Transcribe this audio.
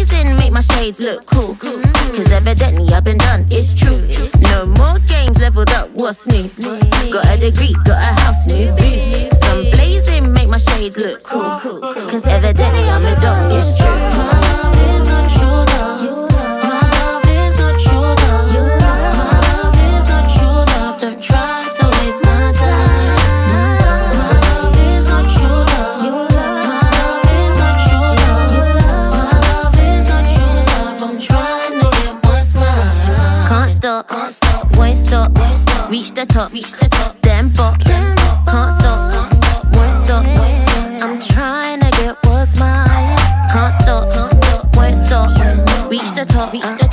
blazing, make my shades look cool. Cause evidently I've been done, it's true. No more games, leveled up, what's new? Got a degree, got a house, new boo. Some blazing, make my shades look cool. Cause evidently I'm moved on, it's true. My love is not true love. My love is not true love. My love is not true love. Don't try to waste my time. My love is not true love. My love is not true love. My love is not true love. I'm trying to get what's mine. Can't stop, won't stop. Reach the top, then bop. Can't stop, won't stop. I'm trying to get what's mine. Can't stop, won't stop. Reach the top.